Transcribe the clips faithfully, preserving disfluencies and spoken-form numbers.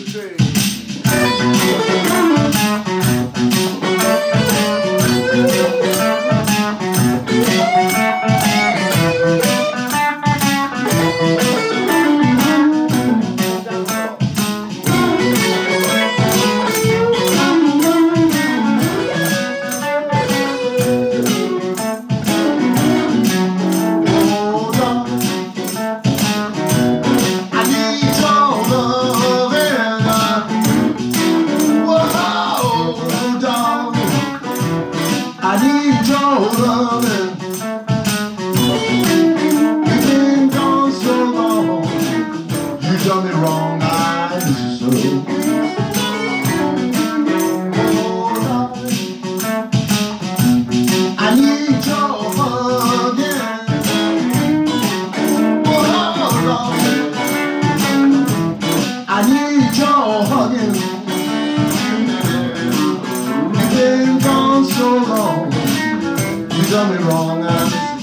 train. I need your loving. You've been gone so long. You done me wrong, I miss you so. Oh, darling, I need your hugging. Oh, darling, I need your hugging. You've been gone so long. You done me wrong, I miss you.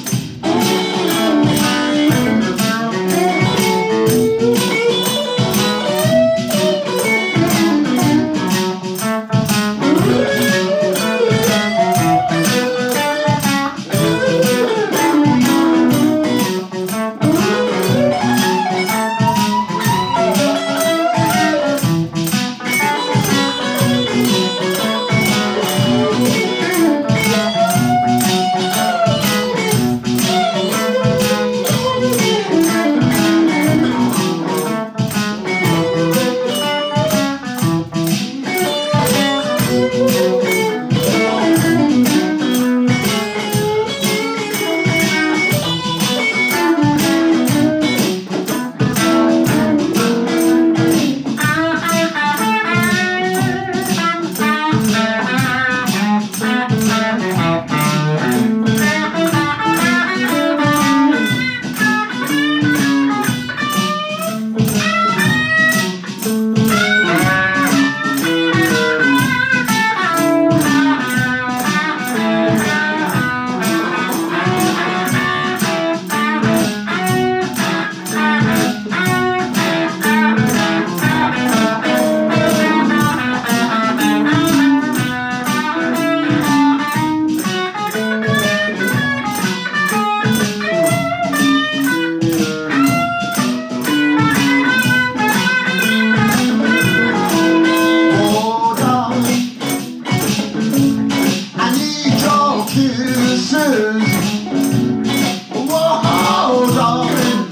Whoa, darling,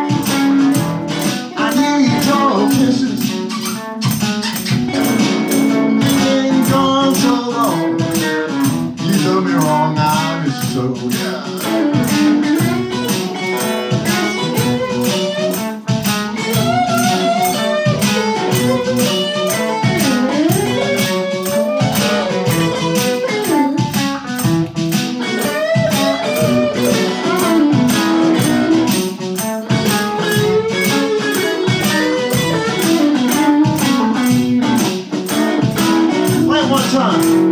I need your kisses. You've been gone so long. You done me wrong, I miss you so. Yeah. One time.